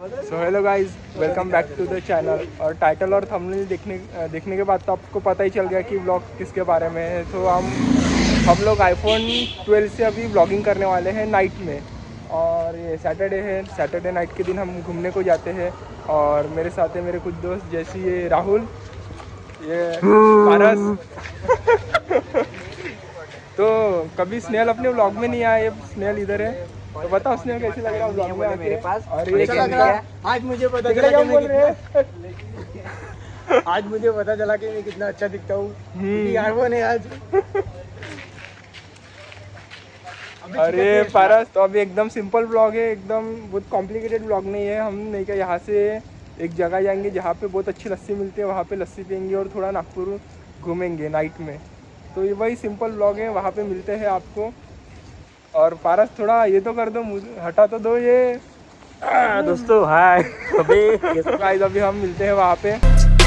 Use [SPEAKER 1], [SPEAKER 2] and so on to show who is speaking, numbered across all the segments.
[SPEAKER 1] So hello guys, welcome back to the channel. और title और thumbnail देखने के बाद तो आपको पता ही चल गया कि व्लॉग किसके बारे में है। तो हम लोग आईफोन 12 से अभी व्लॉगिंग करने वाले हैं नाइट में। और ये सैटरडे है, सैटरडे नाइट के दिन हम घूमने को जाते हैं। और मेरे साथ है मेरे कुछ दोस्त, जैसे ये राहुल, ये पारस। तो कभी स्नेहल अपने व्लॉग में नहीं आया, ये स्नेहल इधर है। तो बताओ स्नेहल कैसे लग रहा है व्लॉग में आके मेरे पास? और ये लग रहा है आज मुझे पता चला कि बोल रहे हैं आज मुझे पता चला कि मैं कितना अच्छा दिखता हूँ। आईफोन है आज। अरे पारस, तो अभी एकदम सिंपल व्लॉग है, एकदम बहुत कॉम्प्लिकेटेड व्लॉग नहीं है। हम नहीं क्या, यहाँ से एक जगह जाएंगे जहाँ पे बहुत अच्छी लस्सी मिलती है, वहाँ पे लस्सी पियेंगे और थोड़ा नागपुर घूमेंगे नाइट में। तो ये वही सिंपल व्लॉग है, वहाँ पे मिलते हैं आपको। और पारस थोड़ा ये तो कर दो, हटा तो दो ये।
[SPEAKER 2] दोस्तों हाय।
[SPEAKER 1] अभी हम मिलते हैं वहाँ पे।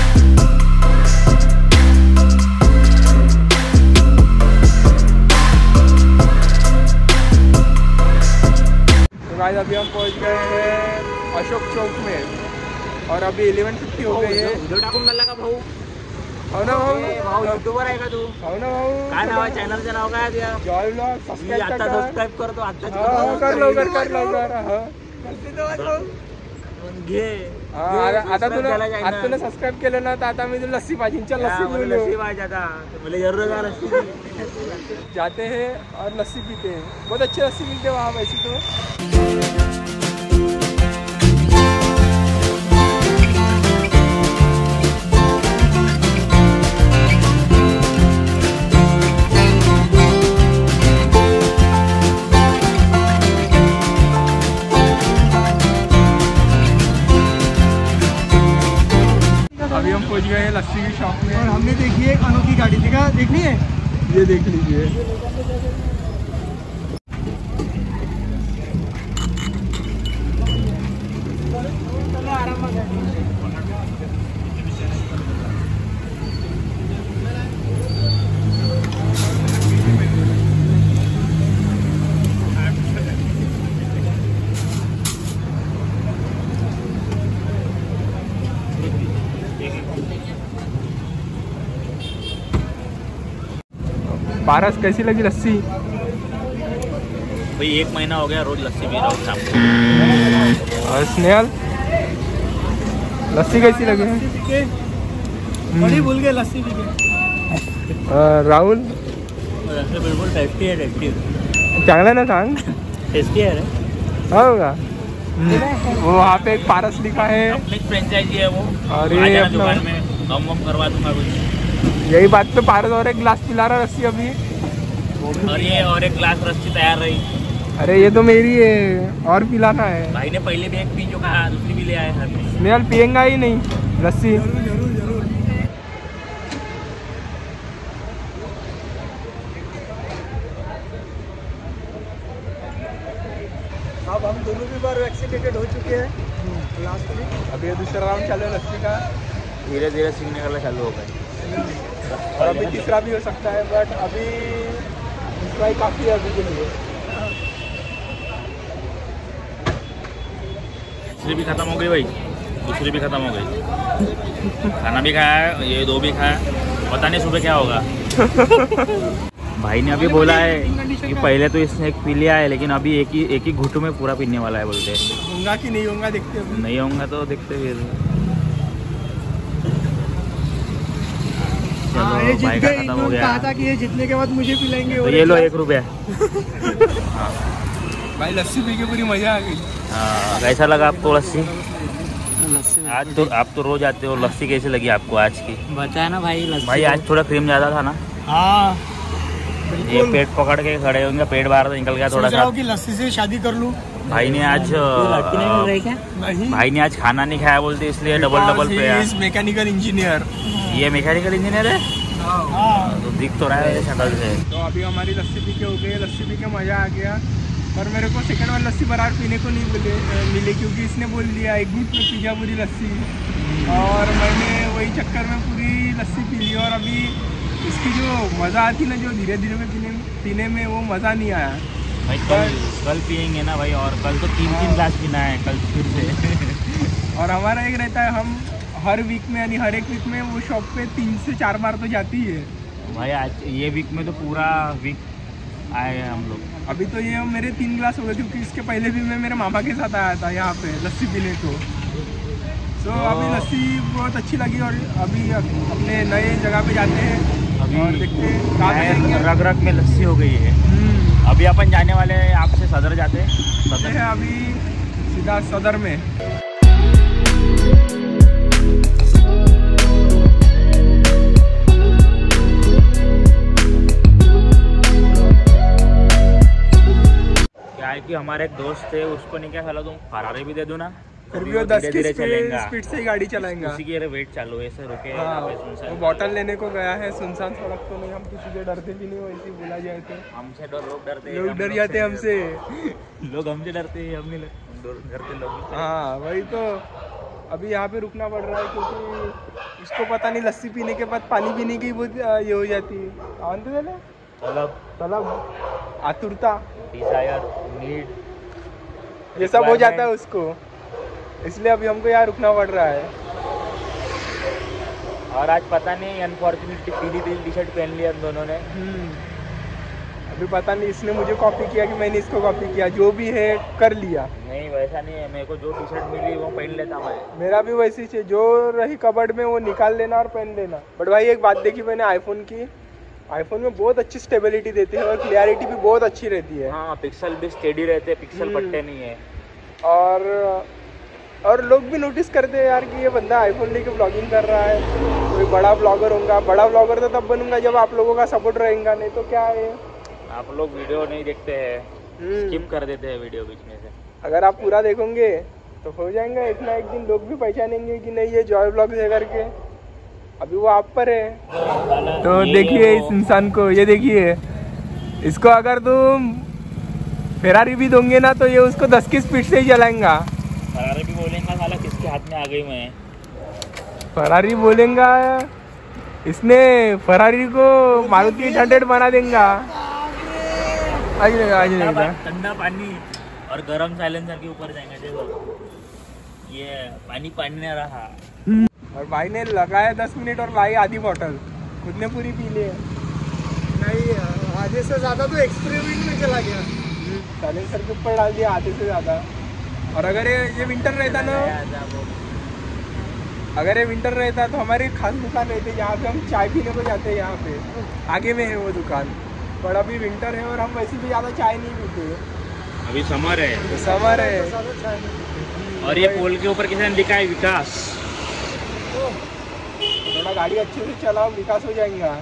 [SPEAKER 1] तो गाइस अभी हम पहुँच गए हैं अशोक चौक में और अभी 11:50 हो गई है।
[SPEAKER 2] व्हिडिओ टाकून का भाऊ?
[SPEAKER 1] हो ना भाऊ?
[SPEAKER 2] भाऊ युट्यूबर आहे का तू?
[SPEAKER 1] हो ना भाऊ?
[SPEAKER 2] काय नाव आहे चॅनलचं नाव काय तुझ्या?
[SPEAKER 1] जॉय व्लॉग
[SPEAKER 2] मी
[SPEAKER 1] सबस्क्राइब
[SPEAKER 2] आता सबस्क्राइब करतो आता
[SPEAKER 1] कर लवकर
[SPEAKER 2] घे।
[SPEAKER 1] आता तुला सबस्क्राइब केलं ना, तर आता मी तुला लस्सी पाहिजे। चल लस्सी पिऊन
[SPEAKER 2] लस्सी
[SPEAKER 1] येऊ।
[SPEAKER 2] पाहिजे आता मला जरूर का लस्सी।
[SPEAKER 1] जाते हैं और लस्सी पीते हैं, बहुत अच्छी लस्सी मिलती है वहाँ वैसे तो। अभी हम पहुंच गए हैं लस्सी की शॉप में और हमने देखी है एक अनोखी गाड़ी। देखनी है, ये देख लीजिए। पारस कैसी लगी लस्सी?
[SPEAKER 2] भाई 1 महीना हो गया रोज लस्सी पी रहा हूँ शाम को।
[SPEAKER 1] और स्नेहल लस्सी कैसी लगी? बड़ी भूल गए लस्सी पी के। राहुल
[SPEAKER 2] लस्सी बिल्कुल टेस्टी है, टेस्टी
[SPEAKER 1] चांगला ना सांग?
[SPEAKER 2] टेस्टी है रे।
[SPEAKER 1] होगा। वो वहाँ पे एक पारस लिखा है,
[SPEAKER 2] अपनी फ्रेंचाइजी है वो।
[SPEAKER 1] और
[SPEAKER 2] आ
[SPEAKER 1] ये
[SPEAKER 2] जाना
[SPEAKER 1] अपना
[SPEAKER 2] दुकान में, गम वम करवा दूंगा कुछ।
[SPEAKER 1] यही बात पे पारस और एक गिलास पिला रहा लस्सी अभी।
[SPEAKER 2] और ये और एक ग्लास लस्सी तैयार रही।
[SPEAKER 1] अरे ये तो मेरी है और पिलाना है।
[SPEAKER 2] भाई ने पहले भी एक पी जो कहा, दूसरी भी ले आए हर में।
[SPEAKER 1] स्नेहल पिएंगा ही नहीं लस्सी? जरूर। अब हम दोनों भी बार वैक्सीनेटेड हो चुके हैं लास्ट में। अभी ये दूसरा राउंड चालू है लस्सी का,
[SPEAKER 2] धीरे धीरे सीखने का चालू होगा
[SPEAKER 1] और अभी तीसरा भी हो सकता है, बट अभी दूसरा ही काफ़ी है अभी के लिए।
[SPEAKER 2] दूसरी भी खत्म हो गई भाई, दूसरी भी खत्म हो गई। खाना भी खाया है, ये 2 भी खाया, पता नहीं सुबह क्या होगा। भाई ने अभी बोला है कि पहले तो इसने एक पी लिया है, लेकिन अभी एक ही घुट में पूरा पीने वाला है बोलते हैं।
[SPEAKER 1] होगा कि नहीं होगा देखते हैं।
[SPEAKER 2] नहीं होगा तो देखते फिर।
[SPEAKER 1] ये
[SPEAKER 2] भाई का खत्म हो गया।
[SPEAKER 1] कहा था कि ये जीतने के बाद मुझे पिलाएंगे।
[SPEAKER 2] तो ये लो 1 रुपया।
[SPEAKER 1] भाई लस्सी पी के पूरी मजा आ गई।
[SPEAKER 2] हाँ, कैसा लगा आपको लस्सी? आज तो आप तो रोज आते हो, लस्सी कैसी लगी आपको आज की?
[SPEAKER 3] बताया ना भाई लस्सी।
[SPEAKER 2] भाई आज थोड़ा क्रीम ज्यादा था ना?
[SPEAKER 1] हाँ
[SPEAKER 2] ये पेट पकड़ के खड़े होंगे, पेट बाहर से निकल गया थोड़ा सा।
[SPEAKER 1] कि लस्सी से शादी कर लूं।
[SPEAKER 2] भाई ने आज
[SPEAKER 3] लड़की नहीं मिल रही क्या?
[SPEAKER 1] नहीं,
[SPEAKER 2] भाई ने आज खाना नहीं खाया बोलते, इसलिए डबल पे।
[SPEAKER 1] Mechanical engineer.
[SPEAKER 2] ये मैकेनिकल इंजीनियर है?
[SPEAKER 1] हाँ,
[SPEAKER 2] तो दिख तो रहा है शक्ल से।
[SPEAKER 1] तो अभी हमारी लस्सी पी के हो गई, लस्सी पी के मज़ा आ गया। पर मेरे को सेकंड वाली लस्सी बराबर पीने को नहीं मिली, क्योंकि इसने बोल दिया एक घूंट में पी जा पूरी लस्सी। और मैंने वही चक्कर में पूरी लस्सी पी ली। और अभी इसकी जो मज़ा आती ना, जो धीरे धीरे में पीने में, वो मज़ा नहीं आया
[SPEAKER 2] भाई। कल पियेंगे ना भाई, और कल तो 3 ग्लास पीना है कल फिर से।
[SPEAKER 1] और हमारा एक रहता है, हम हर वीक में यानी हर एक वीक में वो शॉप पे 3 से 4 बार तो जाती है
[SPEAKER 2] भाई। आज ये वीक में तो पूरा वीक आए हैं हम लोग।
[SPEAKER 1] अभी तो ये मेरे 3 ग्लास हो गए, क्योंकि इसके पहले भी मैं मेरे मामा के साथ आया था यहाँ पे लस्सी पीने को। तो अभी लस्सी बहुत अच्छी लगी और अभी अपने नए जगह पे जाते हैं
[SPEAKER 2] अभी
[SPEAKER 1] और देखते हैं कहाँ पे जाएंगे।
[SPEAKER 2] रग रग में लस्सी हो गई है। अभी अपन जाने वाले हैं, आपसे सदर जाते हैं। सदर
[SPEAKER 1] है अभी सीधा सदर में।
[SPEAKER 2] क्या है कि हमारे एक दोस्त है, उसको नहीं क्या साला तुम फरारी भी दे दो ना,
[SPEAKER 1] फिर भी वो 10 की स्पीड से ही गाड़ी चलाएंगा।
[SPEAKER 2] उसी की वेट चालू है, ऐसे रुके।
[SPEAKER 1] हाँ, वो बॉटल लेने को गया है। सुनसान सड़क तो नहीं, हम किसी से डरते भी नहीं, वैसे बोला जाए तो
[SPEAKER 2] हमसे लोग डरते हैं,
[SPEAKER 1] लोग डर जाते हैं हमसे।
[SPEAKER 2] लोग हमसे डरते हैं, हम नहीं डरते लोग।
[SPEAKER 1] हाँ वही तो। अभी यहाँ पे रुकना पड़ रहा है क्योंकि उसको पता नहीं लस्सी पीने के बाद पानी पीने की बहुत ये हो जाती है। तलब आतुरता,
[SPEAKER 2] डिजायर, नीड,
[SPEAKER 1] ये सब हो जाता है उसको, इसलिए अभी हमको यहाँ रुकना पड़ रहा है।
[SPEAKER 2] और आज पता नहीं अनफॉर्चुनेटली पीली टी शर्ट पहन लिया हम दोनों ने।
[SPEAKER 1] अभी पता नहीं इसने मुझे कॉपी किया कि मैंने इसको कॉपी किया, जो भी है कर लिया।
[SPEAKER 2] नहीं वैसा नहीं है, मेरे को जो टी शर्ट मिली वो पहन लेता मैं।
[SPEAKER 1] मेरा भी वैसी है, जो रही कबर्ड में वो निकाल लेना और पहन लेना। बट भाई एक बात देखी मैंने आईफोन की, आईफोन में बहुत अच्छी स्टेबिलिटी देती है और क्लियरिटी भी बहुत अच्छी रहती है।
[SPEAKER 2] हाँ, पिक्सल भी स्टेडी रहते हैं, पिक्सल फटते नहीं है।
[SPEAKER 1] और लोग भी नोटिस करते हैं यार कि ये बंदा आईफोन लेके ब्लॉगिंग कर रहा है, कोई बड़ा ब्लॉगर होगा। बड़ा ब्लॉगर तो तब बनूंगा जब आप लोगों का सपोर्ट रहेगा, नहीं तो क्या है।
[SPEAKER 2] आप लोग वीडियो नहीं देखते हैं, स्किप कर देते हैं वीडियो बीच में से।
[SPEAKER 1] अगर आप पूरा देखोगे तो हो जाएगा, एक ना एक दिन लोग भी पहचानेंगे कि नहीं ये जॉय ब्लॉग्स है करके। अभी वो आप पर है। तो देखिए इस इंसान को, ये देखिए इसको, अगर तुम फेरारी भी दोगे ना तो ये उसको 10 की स्पीड से ही चलाएगा।
[SPEAKER 2] फरारी भी बोलेगा साला किसके हाथ में आ गई मैं।
[SPEAKER 1] फरारी बोलेगा, इसने फरारी को मारुति 800 बना देगा। आज
[SPEAKER 2] ठंडा पानी और गरम साइलेंसर के ऊपर जाएंगे। देखो ये पानी नहीं रहा।
[SPEAKER 1] और भाई ने लगाया 10 मिनट और लाई आधी बोतल, खुद ने पूरी पी ली। नहीं आधे से ज्यादा तो एक्सपेरिमेंट में चला गया, साइलेंसर के ऊपर डाल दिया आधे से ज्यादा। और अगर ये विंटर रहता ना, अगर ये विंटर रहता तो हमारी खास दुकान रहती जहाँ पे हम चाय पीने को जाते हैं, यहाँ पे आगे में है वो दुकान। पर अभी विंटर है और हम वैसे भी ज़्यादा चाय नहीं पीते।
[SPEAKER 2] अभी समर है,
[SPEAKER 1] तो समर है।
[SPEAKER 2] और ये पोल के ऊपर किसी ने लिखा है विकास।
[SPEAKER 1] थोड़ा गाड़ी अच्छे से चलाओ, विकास हो जाएगा।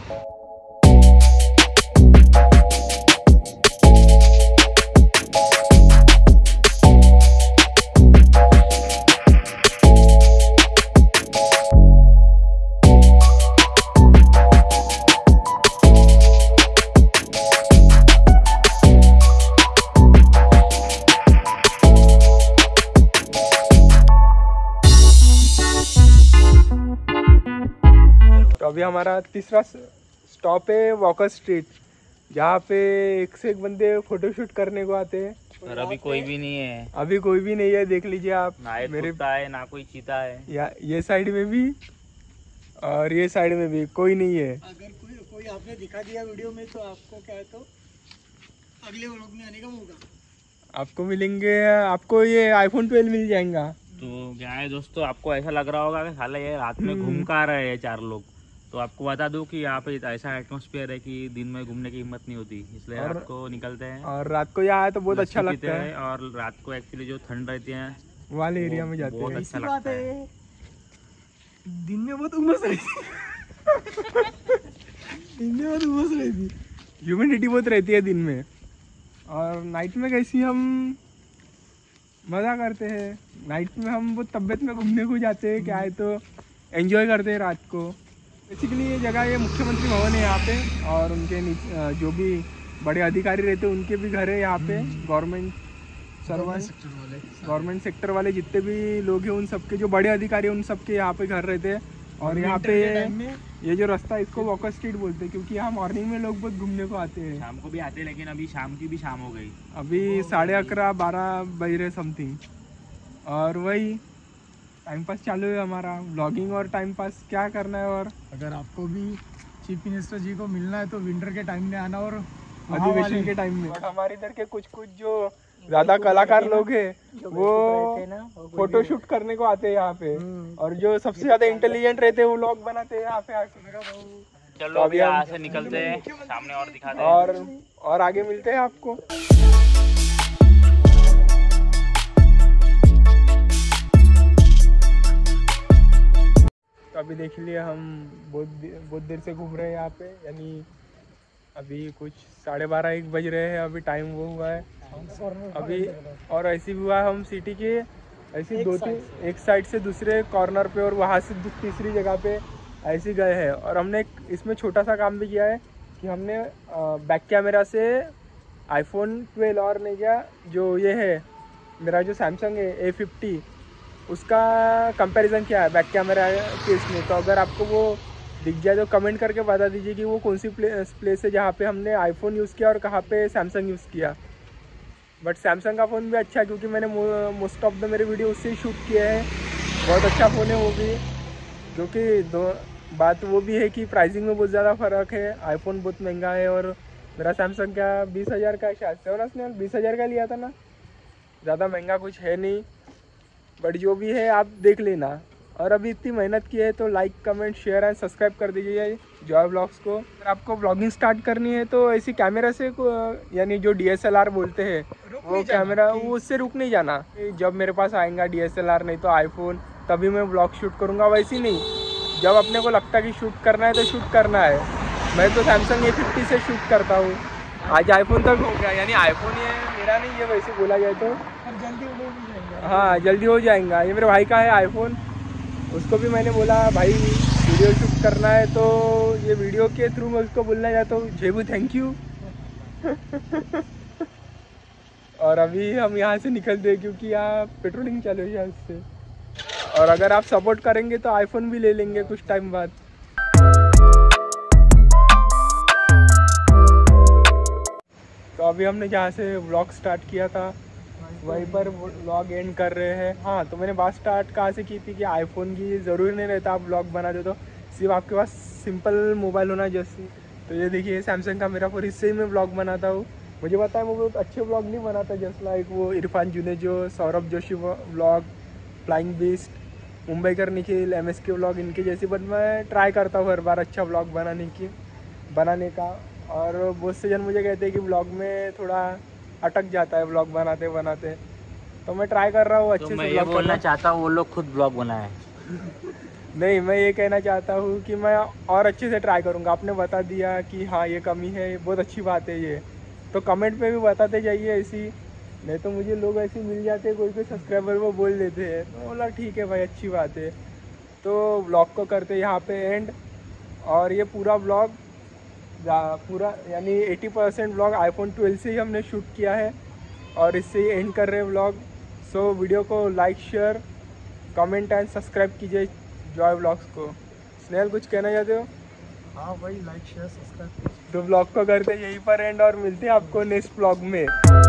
[SPEAKER 1] अभी हमारा तीसरा स्टॉप है वॉकर स्ट्रीट, जहाँ पे एक से एक बंदे फोटोशूट करने को आते हैं।
[SPEAKER 2] और अभी कोई भी नहीं है,
[SPEAKER 1] अभी कोई भी नहीं है, देख लीजिए आप।
[SPEAKER 2] ना एक कुत्ता है ना कोई चीता है।
[SPEAKER 1] ये साइड में भी और ये साइड में भी कोई नहीं है।
[SPEAKER 4] अगर कोई आपने दिखा दिया वीडियो में तो आपको क्या है, तो अगले व्लॉग में आने का मौका
[SPEAKER 1] आपको मिलेंगे। आपको ये आईफोन 12 मिल जाएगा।
[SPEAKER 2] तो क्या है दोस्तों, आपको ऐसा लग रहा होगा कि साला ये रात में घूम कर आ रहे हैं 4 लोग। तो आपको बता दूं कि यहाँ पे ऐसा एटमॉस्फेयर है कि दिन में घूमने की हिम्मत नहीं होती, इसलिए रात को निकलते हैं।
[SPEAKER 1] और रात को यहाँ आए तो बहुत अच्छा लगता है।
[SPEAKER 2] और रात को एक्चुअली जो ठंड रहती है
[SPEAKER 1] वाले एरिया में जाते हैं,
[SPEAKER 2] बहुत अच्छा लगता है।
[SPEAKER 4] दिन में बहुत उमस रहती दिन में बहुत उमस रहती,
[SPEAKER 1] ह्यूमिडिटी बहुत रहती है दिन में। और नाइट में कैसी हम मज़ा करते हैं। नाइट में हम बहुत तबियत में घूमने को जाते हैं, क्या है तो एंजॉय करते हैं रात को। बेसिकली ये जगह, ये मुख्यमंत्री भवन है यहाँ पे, और उनके जो भी बड़े अधिकारी रहते हैं उनके भी घर है यहाँ पे। गवर्नमेंट सर्वेंट, गवर्नमेंट सेक्टर वाले जितने भी लोग हैं उन सबके, जो बड़े अधिकारी हैं उन सबके यहाँ पे घर रहते हैं। और यहाँ पे ये जो रास्ता है इसको वॉकर स्ट्रीट बोलते हैं, क्योंकि यहाँ मॉर्निंग में लोग बहुत घूमने को आते हैं।
[SPEAKER 2] शाम को भी आते हैं, लेकिन अभी शाम की भी शाम हो गई।
[SPEAKER 1] अभी 11:30-12 बज रहे समथिंग। और वही टाइम पास चालू है हमारा, व्लॉगिंग और टाइम पास क्या करना है। और
[SPEAKER 4] अगर आपको भी चीफ मिनिस्टर जी को मिलना है तो विंटर के टाइम में आना और
[SPEAKER 1] अधिवेशन के टाइम में। हमारे इधर के कुछ जो ज्यादा कलाकार लोग हैं वो फोटो शूट करने को आते हैं यहाँ पे, और जो सबसे ज्यादा इंटेलिजेंट रहते हैं वो व्लॉग बनाते हैं यहाँ पे आके।
[SPEAKER 2] चलो अभी यहाँ से निकलते हैं, सामने और दिखाते हैं
[SPEAKER 1] और आगे मिलते हैं आपको। तो अभी देख लिए हम बहुत देर से घूम रहे हैं यहाँ पे, यानी अभी कुछ 12:30-1 बज रहे हैं अभी, टाइम वो हुआ है अभी। और ऐसे भी हुआ हम सिटी के ऐसे एक साइड से दूसरे कॉर्नर पे और वहाँ से तीसरी जगह पे ऐसे गए हैं। और हमने इसमें छोटा सा काम भी किया है कि हमने बैक कैमरा से iPhone 12 और नहीं क्या जो ये है मेरा जो सैमसंग है A50 उसका कंपैरिजन किया है बैक कैमरा के इसमें। तो अगर आपको वो दिख जाए तो कमेंट करके बता दीजिए कि वो कौन सी प्लेस है जहाँ पे हमने iPhone यूज़ किया और कहाँ पे सैमसंग यूज़ किया। बट सैमसंग का फ़ोन भी अच्छा है क्योंकि मैंने मोस्ट ऑफ द मेरे वीडियो उससे ही शूट किए हैं। बहुत अच्छा फ़ोन है वो भी, क्योंकि बात वो भी है कि प्राइसिंग में बहुत ज़्यादा फ़र्क है। iPhone बहुत महंगा है और मेरा सैमसंग का 20,000 का शायद से ना, उसने 20,000 का लिया था ना, ज़्यादा महंगा कुछ है नहीं। बट जो भी है आप देख लेना। और अभी इतनी मेहनत की है तो like comment share and subscribe कर दीजिए जॉय व्लॉग्स को। अगर आपको व्लॉगिंग स्टार्ट करनी है तो ऐसी कैमरा से यानी जो DSLR बोलते हैं वो कैमरा, वो उससे रुक नहीं जाना। जब मेरे पास आएगा DSLR नहीं तो iPhone तभी मैं व्लॉग शूट करूँगा, वैसे नहीं। जब अपने को लगता है कि शूट करना है तो शूट करना है। मैं तो सैमसंग A50 से शूट करता हूँ। आज iPhone तक हो गया, यानी iPhone ये मेरा नहीं है वैसे बोला जाए तो,
[SPEAKER 4] जल्दी हो भी जाएगा।
[SPEAKER 1] हाँ जल्दी हो जाएगा। ये मेरे भाई का है iPhone, उसको भी मैंने बोला भाई वीडियो शूट करना है तो ये वीडियो के थ्रू मैं उसको बोलना चाहता हूँ जेबू थैंक यू। और अभी हम यहाँ से निकलते हैं क्योंकि यहाँ पेट्रोलिंग चालू है इससे। और अगर आप सपोर्ट करेंगे तो iPhone भी ले लेंगे कुछ टाइम बाद। तो अभी हमने जहाँ से व्लॉग स्टार्ट किया था वहीं पर व्लॉग एंड कर रहे हैं। हाँ तो मैंने बात स्टार्ट कहाँ से की थी कि iPhone की ज़रूरी नहीं रहता आप व्लॉग बना दो, तो सिर्फ आपके पास सिंपल मोबाइल होना जैसे। तो ये देखिए सैमसंग का मेरा फ़ोन, इससे ही मैं व्लॉग बनाता हूँ। मुझे पता है मैं बहुत अच्छे व्लॉग नहीं बनाता, जस्ट लाइक वो Irfan Junejo, Saurabh Joshi vlog, Flying Beast, Mumbiker Nikhil, MSK vlog इनके जैसे। बट मैं ट्राई करता हूँ हर बार अच्छा व्लॉग बनाने का। और बहुत से जन मुझे कहते हैं कि व्लॉग में थोड़ा अटक जाता है व्लॉग बनाते बनाते, तो मैं ट्राई कर रहा हूँ अच्छे से व्लॉग
[SPEAKER 3] बोलना चाहता हूँ वो लोग खुद ब्लॉग बनाए।
[SPEAKER 1] नहीं, मैं ये कहना चाहता हूँ कि मैं और अच्छे से ट्राई करूँगा। आपने बता दिया कि हाँ ये कमी है, बहुत अच्छी बात है ये, तो कमेंट पे भी बताते जाइए ऐसी। नहीं तो मुझे लोग ऐसे मिल जाते हैं, कोई सब्सक्राइबर वो बोल देते हैं, तो बोला ठीक है भाई अच्छी बात है। तो व्लॉग को करते यहाँ पे एंड। और ये पूरा व्लॉग पूरा यानी 80% व्लॉग iPhone 12 से ही हमने शूट किया है और इससे ही एंड कर रहे हैं व्लॉग। सो वीडियो को like share comment and subscribe कीजिए जॉय व्लॉग्स को। स्नेहल कुछ कहना चाहते हो?
[SPEAKER 4] हाँ भाई लाइक शेयर सब्सक्राइब।
[SPEAKER 1] तो व्लॉग को करते यहीं पर एंड और मिलते हैं आपको नेक्स्ट व्लॉग में।